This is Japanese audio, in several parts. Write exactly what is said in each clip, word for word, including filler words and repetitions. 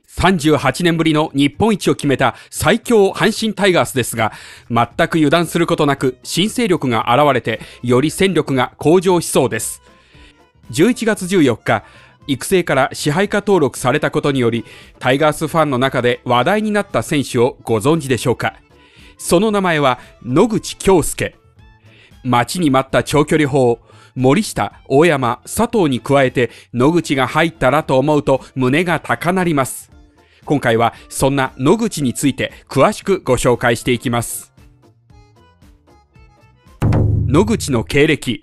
さんじゅうはちねんぶりの日本一を決めた最強阪神タイガースですが、全く油断することなく新勢力が現れて、より戦力が向上しそうです。じゅういちがつじゅうよっか、育成から支配下登録されたことにより、タイガースファンの中で話題になった選手をご存知でしょうか。その名前は野口恭介。待ちに待った長距離砲、森下、大山、佐藤に加えて野口が入ったらと思うと胸が高鳴ります。今回はそんな野口について詳しくご紹介していきます。野口の経歴。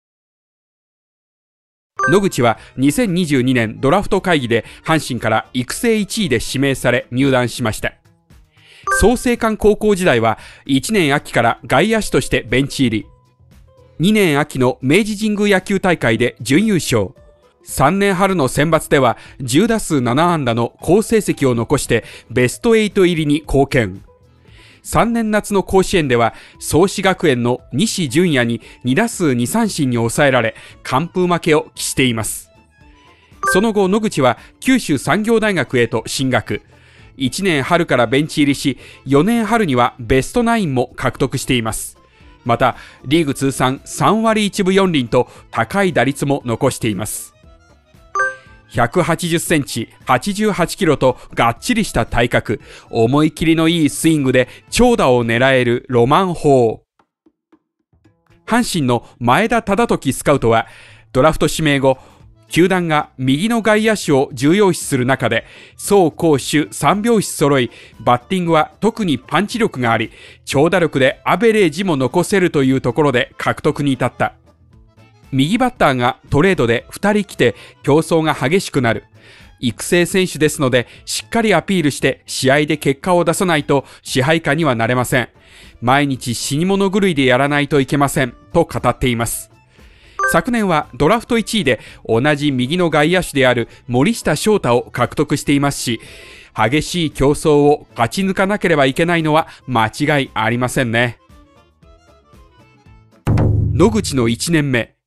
野口はにせんにじゅうにねんドラフト会議で阪神から育成いちいで指名され入団しました。創成館高校時代はいちねん秋から外野手としてベンチ入り。にねん秋の明治神宮野球大会で準優勝。さんねん春の選抜ではじゅうだすうななあんだの好成績を残してベストはち入りに貢献。さんねん夏の甲子園では創志学園の西純也ににだすうにさんしんに抑えられ完封負けを喫しています。その後野口は九州産業大学へと進学。いちねん春からベンチ入りし、よねん春にはベストナインも獲得しています。またリーグ通算さんわりいちぶよんりんと高い打率も残しています。ひゃくはちじゅっセンチ、はちじゅうはちキロとがっちりした体格、思い切りのいいスイングで長打を狙えるロマン砲。阪神の前田忠時スカウトはドラフト指名後、球団が右の外野手を重要視する中で走攻守三拍子揃い、バッティングは特にパンチ力があり、長打力でアベレージも残せるというところで獲得に至った。右バッターがトレードでふたり来て競争が激しくなる。育成選手ですのでしっかりアピールして試合で結果を出さないと支配下にはなれません。毎日死に物狂いでやらないといけませんと語っています。昨年はドラフトいちいで同じ右の外野手である森下翔太を獲得していますし、激しい競争を勝ち抜かなければいけないのは間違いありませんね。野口のいちねんめ。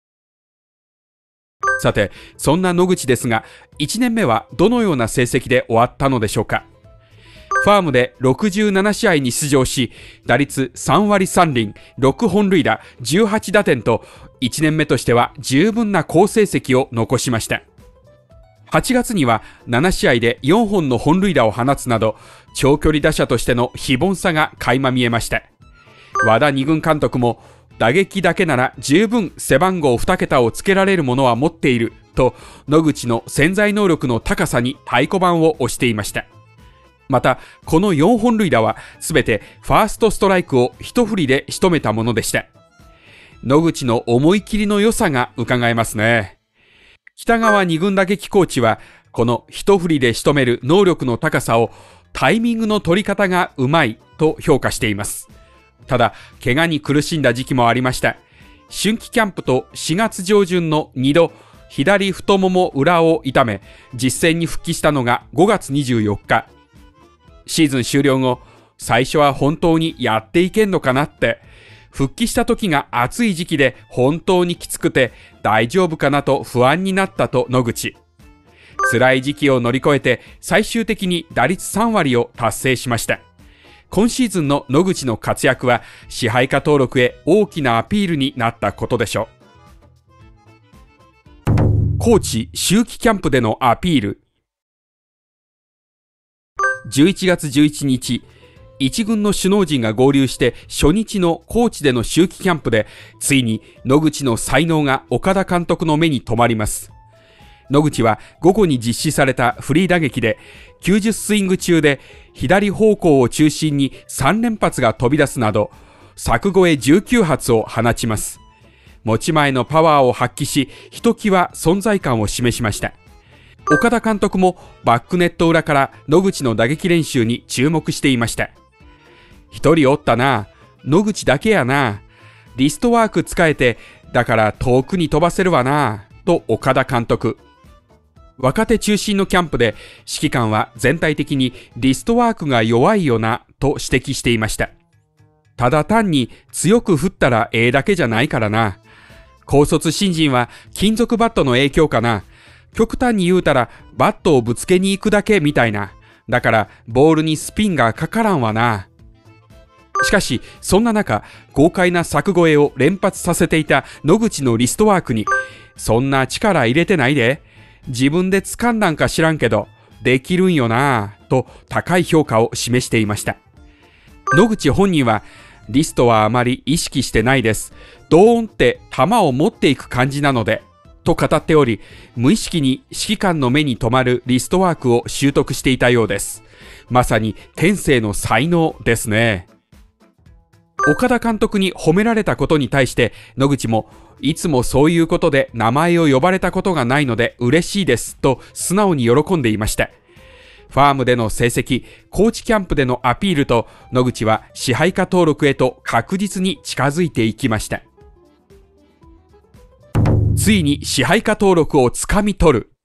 さて、そんな野口ですが、いちねんめはどのような成績で終わったのでしょうか。ファームでろくじゅうななしあいに出場し、打率さんわりさんりん、ろくほんるいだ、じゅうはちだてんと、いちねんめとしては十分な好成績を残しました。はちがつにはななしあいでよんほんの本塁打を放つなど、長距離打者としての非凡さが垣間見えました。和田二軍監督も、打撃だけなら十分背番号にけたをつけられるものは持っていると、野口の潜在能力の高さに太鼓判を押していました。またこのよんほんるいだはすべてファーストストライクを一振りで仕留めたものでした。野口の思い切りの良さが伺えますね。北川二軍打撃コーチはこの一振りで仕留める能力の高さをタイミングの取り方がうまいと評価しています。ただ怪我に苦しんだ時期もありました。春季キャンプとしがつじょうじゅんのにど左太もも裏を痛め、実戦に復帰したのがごがつにじゅうよっか。シーズン終了後、最初は本当にやっていけんのかなって、復帰した時が暑い時期で本当にきつくて大丈夫かなと不安になったと野口。辛い時期を乗り越えて最終的に打率さんわりを達成しました。今シーズンの野口の活躍は支配下登録へ大きなアピールになったことでしょう。高知秋季キャンプでのアピール。じゅういちがつじゅういちにち、一軍の首脳陣が合流して初日の高知での秋季キャンプで、ついに野口の才能が岡田監督の目に留まります。野口は午後に実施されたフリー打撃できゅうじゅうスイング中で左方向を中心にさんれんぱつが飛び出すなど柵越えじゅうきゅうはつを放ちます。持ち前のパワーを発揮し、ひときわ存在感を示しました。岡田監督もバックネット裏から野口の打撃練習に注目していました。一人おったな、野口だけやな、リストワーク使えてだから遠くに飛ばせるわなと岡田監督。若手中心のキャンプで指揮官は全体的にリストワークが弱いよなと指摘していました。ただ単に強く振ったらええだけじゃないからな。高卒新人は金属バットの影響かな。 極端に言うたらバットをぶつけに行くだけみたいな。だからボールにスピンがかからんわな。しかしそんな中、豪快な柵越えを連発させていた野口のリストワークに、そんな力入れてないで、自分で掴んだんか知らんけどできるんよなぁと高い評価を示していました。野口本人は、リストはあまり意識してないです。ドーンって球を持っていく感じなので、と語っており、無意識に指揮官の目に留まるリストワークを習得していたようです。まさに天性の才能ですね。岡田監督に褒められたことに対して野口も、いつもそういうことで名前を呼ばれたことがないので嬉しいですと素直に喜んでいました。ファームでの成績、コーチキャンプでのアピールと、野口は支配下登録へと確実に近づいていきました。ついに支配下登録をつかみ取る。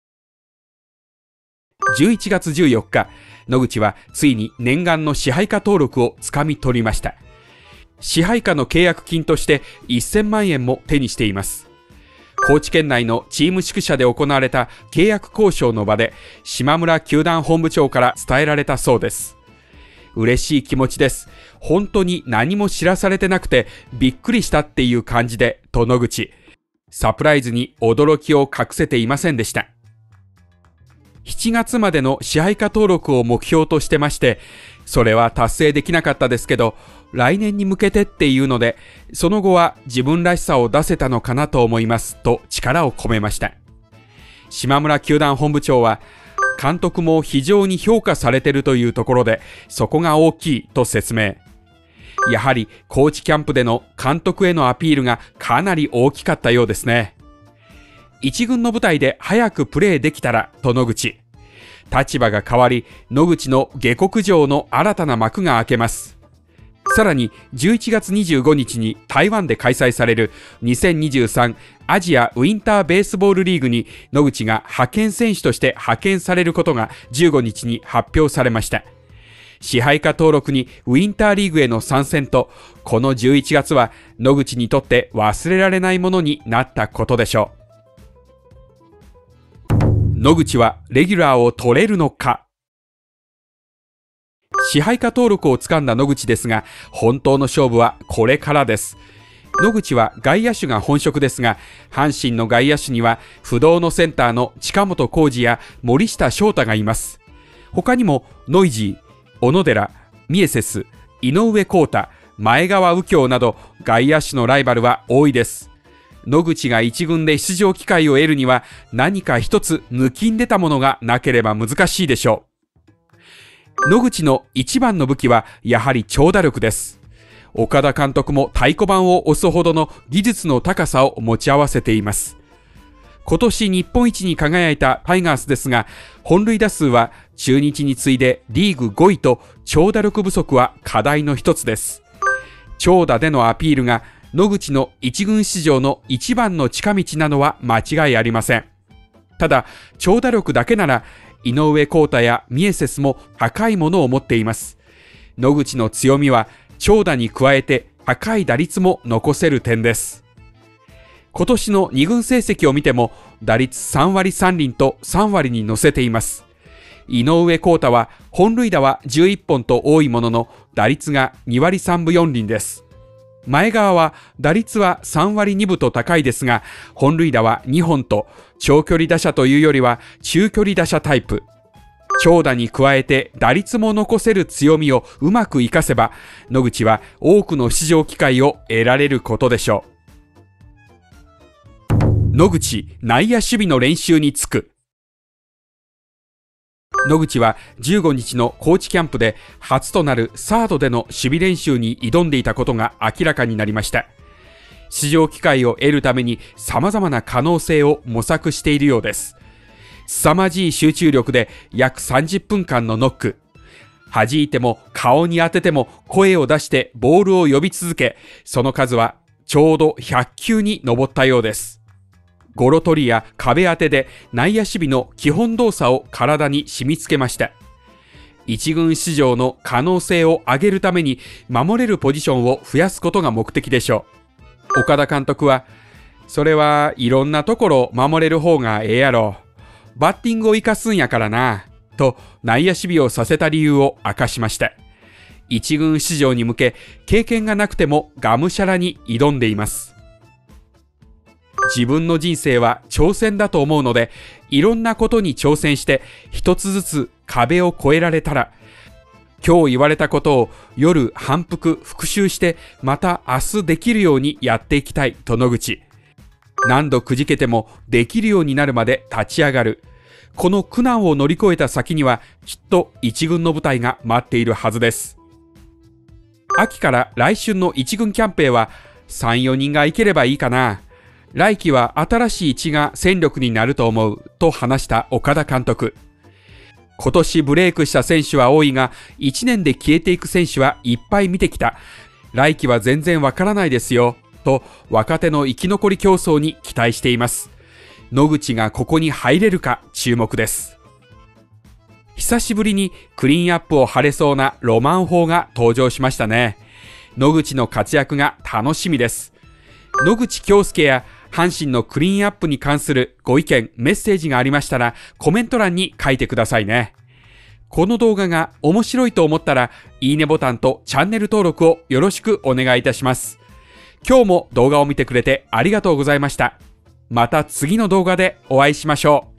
じゅういちがつじゅうよっか、野口はついに念願の支配下登録をつかみ取りました。支配下の契約金としてせんまんえんも手にしています。高知県内のチーム宿舎で行われた契約交渉の場で、島村球団本部長から伝えられたそうです。嬉しい気持ちです。本当に何も知らされてなくてびっくりしたっていう感じで、と野口。サプライズに驚きを隠せていませんでした。しちがつまでの支配下登録を目標としてまして、それは達成できなかったですけど、来年に向けてっていうので、その後は自分らしさを出せたのかなと思いますと力を込めました。島村球団本部長は、監督も非常に評価されているというところで、そこが大きいと説明。やはりコーチキャンプでの監督へのアピールがかなり大きかったようですね。一軍の舞台で早くプレーできたらと野口。立場が変わり、野口の下克上の新たな幕が開けます。さらにじゅういちがつにじゅうごにちに台湾で開催されるにせんにじゅうさんアジアウィンターベースボールリーグに野口が派遣選手として派遣されることがじゅうごにちに発表されました。支配下登録にウィンターリーグへの参戦と、このじゅういちがつは野口にとって忘れられないものになったことでしょう。野口はレギュラーを取れるのか。支配下登録をつかんだ野口ですが、本当の勝負はこれからです。野口は外野手が本職ですが、阪神の外野手には不動のセンターの近本光司や森下翔太がいます。他にもノイジー、小野寺、ミエセス、井上康太、前川右京など外野手のライバルは多いです。野口が一軍で出場機会を得るには何か一つ抜きん出たものがなければ難しいでしょう。野口の一番の武器はやはり長打力です。岡田監督も太鼓判を押すほどの技術の高さを持ち合わせています。今年日本一に輝いたタイガースですが、本塁打数は中日に次いでリーグごいと長打力不足は課題の一つです。長打でのアピールが野口の一軍出場の一番の近道なのは間違いありません。ただ、長打力だけなら井上康太やミエセスも高いものを持っています。野口の強みは長打に加えて高い打率も残せる点です。今年のに軍成績を見ても打率さんわりさんりんとさんわりに乗せています。井上康太は本塁打はじゅういっぽんと多いものの打率がにわりさんぶよんりんです。前川は打率はさんわりにぶと高いですが、本塁打はにほんと長距離打者というよりは中距離打者タイプ。長打に加えて打率も残せる強みをうまく活かせば、野口は多くの出場機会を得られることでしょう。野口、内野守備の練習に就く。野口はじゅうごにちの高知キャンプで初となるサードでの守備練習に挑んでいたことが明らかになりました。出場機会を得るために様々な可能性を模索しているようです。凄まじい集中力で約さんじゅっぷんかんのノック。弾いても顔に当てても声を出してボールを呼び続け、その数はちょうどひゃっきゅうに上ったようです。ゴロ取りや壁当てで内野守備の基本動作を体に染み付けました。一軍出場の可能性を上げるために守れるポジションを増やすことが目的でしょう。岡田監督は、 それはいろんなところ守れる方がええやろ。バッティングを生かすんやからな。と内野守備をさせた理由を明かしました。一軍出場に向け、経験がなくてもがむしゃらに挑んでいます。自分の人生は挑戦だと思うので、いろんなことに挑戦して一つずつ壁を越えられたら、今日言われたことを夜反復復習してまた明日できるようにやっていきたいと野口。何度くじけてもできるようになるまで立ち上がる。この苦難を乗り越えた先にはきっと一軍の舞台が待っているはずです。秋から来春の一軍キャンペーンはさん、よにんが行ければいいかな。来季は新しい血が戦力になると思うと話した岡田監督。今年ブレイクした選手は多いが、いちねんで消えていく選手はいっぱい見てきた。来季は全然わからないですよ。と若手の生き残り競争に期待しています。野口がここに入れるか注目です。久しぶりにクリーンアップを張れそうなロマン砲が登場しましたね。野口の活躍が楽しみです。野口恭介や阪神のクリーンアップに関するご意見、メッセージがありましたらコメント欄に書いてくださいね。この動画が面白いと思ったらいいねボタンとチャンネル登録をよろしくお願いいたします。今日も動画を見てくれてありがとうございました。また次の動画でお会いしましょう。